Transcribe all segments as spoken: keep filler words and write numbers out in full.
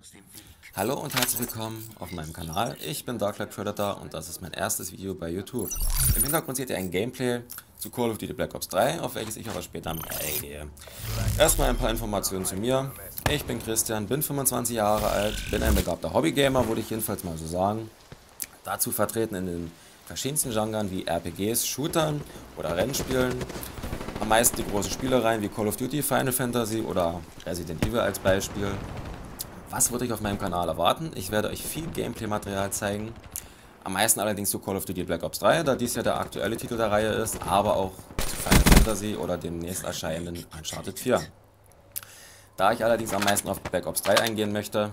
Hallo und herzlich willkommen auf meinem Kanal. Ich bin Dark Light Predator und das ist mein erstes Video bei YouTube. Im Hintergrund seht ihr ein Gameplay zu Call of Duty Black Ops drei, auf welches ich aber später mit eingehe. Erstmal ein paar Informationen zu mir. Ich bin Christian, bin fünfundzwanzig Jahre alt, bin ein begabter Hobbygamer, würde ich jedenfalls mal so sagen. Dazu vertreten in den verschiedensten Genren wie R P Gs, Shootern oder Rennspielen. Am meisten die großen Spielereien wie Call of Duty, Final Fantasy oder Resident Evil als Beispiel. Was würde ich auf meinem Kanal erwarten? Ich werde euch viel Gameplay-Material zeigen. Am meisten allerdings zu Call of Duty Black Ops drei, da dies ja der aktuelle Titel der Reihe ist, aber auch zu Final Fantasy oder dem demnächst erscheinenden Uncharted vier. Da ich allerdings am meisten auf Black Ops drei eingehen möchte,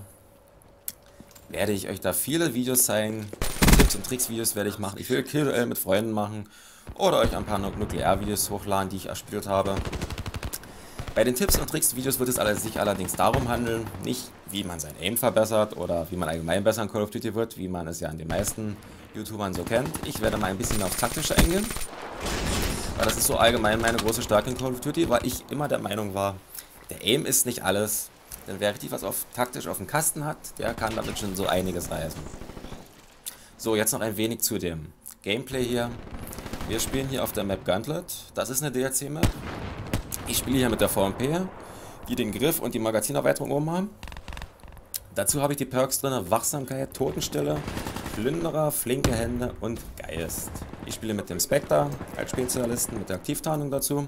werde ich euch da viele Videos zeigen. Tipps und Tricks-Videos werde ich machen. Ich will Kill-Duell mit Freunden machen oder euch ein paar Nuklear-Videos hochladen, die ich erspielt habe. Bei den Tipps und Tricks-Videos wird es sich allerdings darum handeln, nicht wie man sein Aim verbessert oder wie man allgemein besser in Call of Duty wird, wie man es ja an den meisten YouTubern so kennt. Ich werde mal ein bisschen mehr aufs Taktische eingehen, weil das ist so allgemein meine große Stärke in Call of Duty, weil ich immer der Meinung war, der Aim ist nicht alles, denn wer richtig was auf taktisch auf dem Kasten hat, der kann damit schon so einiges reißen. So, jetzt noch ein wenig zu dem Gameplay hier. Wir spielen hier auf der Map Gauntlet, das ist eine D L C-Map. Ich spiele hier mit der V M P, die den Griff und die Magazinerweiterung oben haben. Dazu habe ich die Perks drin: Wachsamkeit, Totenstille, Plünderer, flinke Hände und Geist. Ich spiele mit dem Spectre als Spezialisten, mit der Aktivtarnung dazu.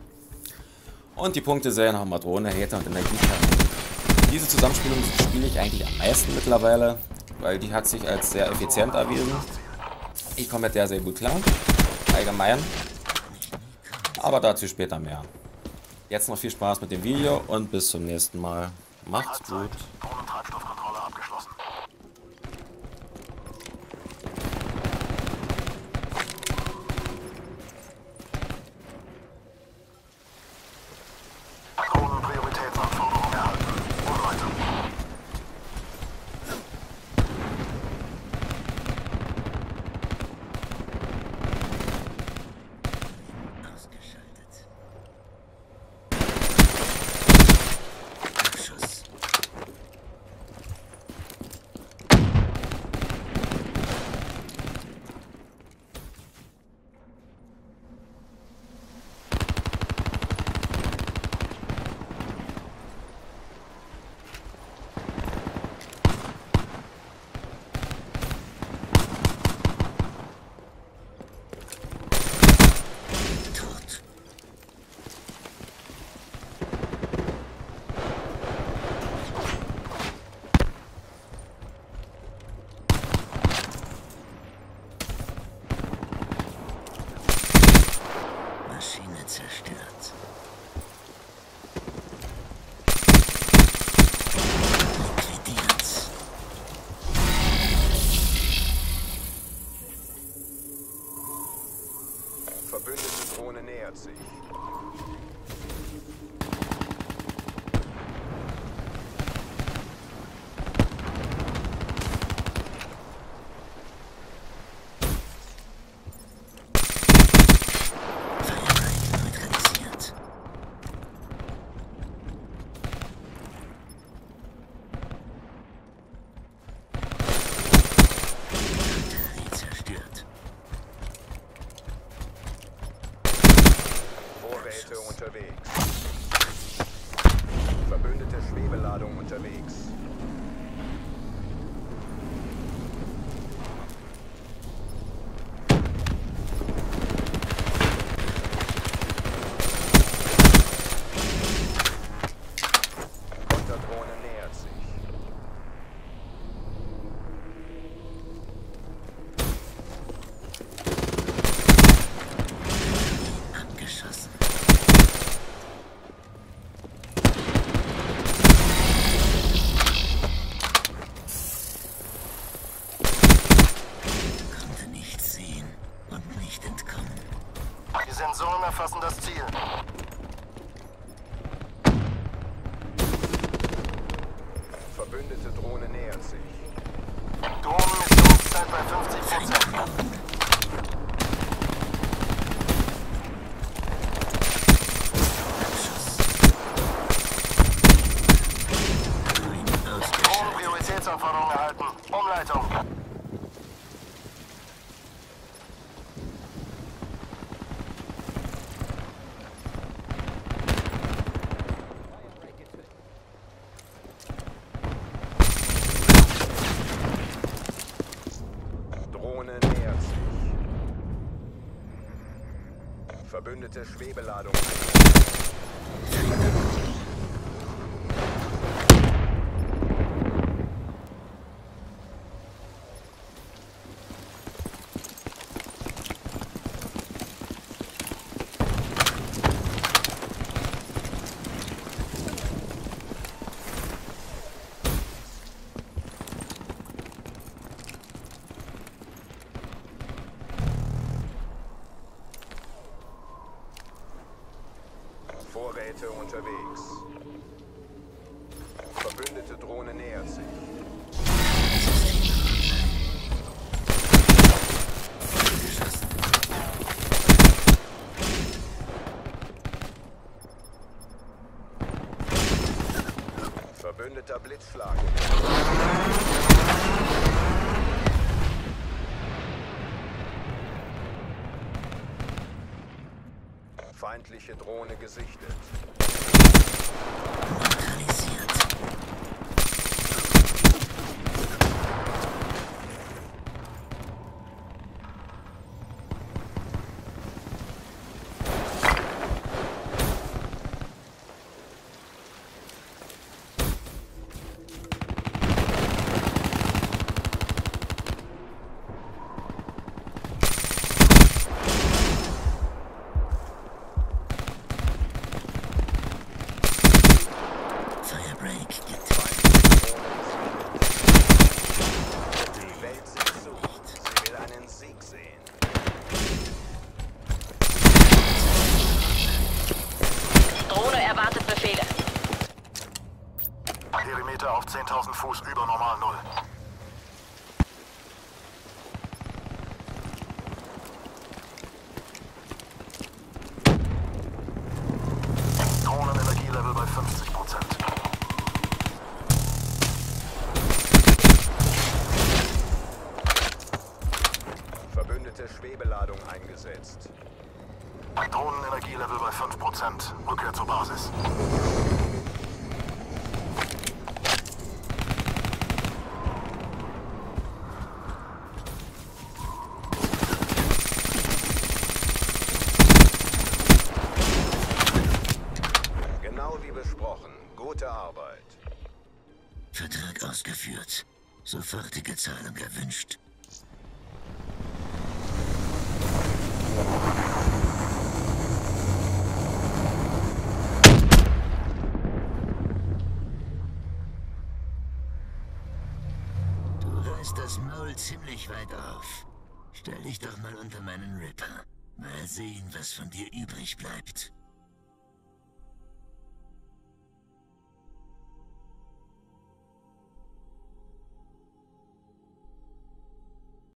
Und die Punkte sehen haben wir Drohne, Hater und Energietarnung. Diese Zusammenspielung spiele ich eigentlich am meisten mittlerweile, weil die hat sich als sehr effizient erwiesen. Ich komme mit der sehr gut klar, allgemein. Aber dazu später mehr. Jetzt noch viel Spaß mit dem Video und bis zum nächsten Mal. Macht's gut. Drohnentreibstoffkontrolle abgeschlossen. Drohnenprioritätsanforderungen erhalten. Umleitung. Maschine zerstört. Liquidiert. Verbündete Drohne nähert sich. Vorräte unterwegs. Verbündete Schwebeladung unterwegs. Konterdrohne nähert sich. Abgeschossen. Konnte nichts sehen und nicht entkommen. Die Sensoren erfassen das Ziel. Verbündete Drohne nähert sich. Drohnenmissionszeit bei fünfzig Prozent. Hilfsaufforderung erhalten. Umleitung. Drohne nähert sich. Verbündete Schwebeladung. Vorräte unterwegs. Verbündete Drohne nähert sich. Verbündeter Blitzschlag. Feindliche Drohne gesichtet. Neutralisiert. Firebreak gibt Die Welt sieht zu. Sie will einen Sieg sehen. Drohne erwartet Befehle. Perimeter auf zehntausend Fuß über normal Null. Drohnenenergielevel bei fünfzig Prozent. Verbündete Schwebeladung eingesetzt. Drohnenenergielevel bei fünf Prozent. Rückkehr zur Basis. Genau wie besprochen. Gute Arbeit. Vertrag ausgeführt. Sofortige Zahlung erwünscht. Du reißt das Maul ziemlich weit auf. Stell dich doch mal unter meinen Ripper. Mal sehen, was von dir übrig bleibt.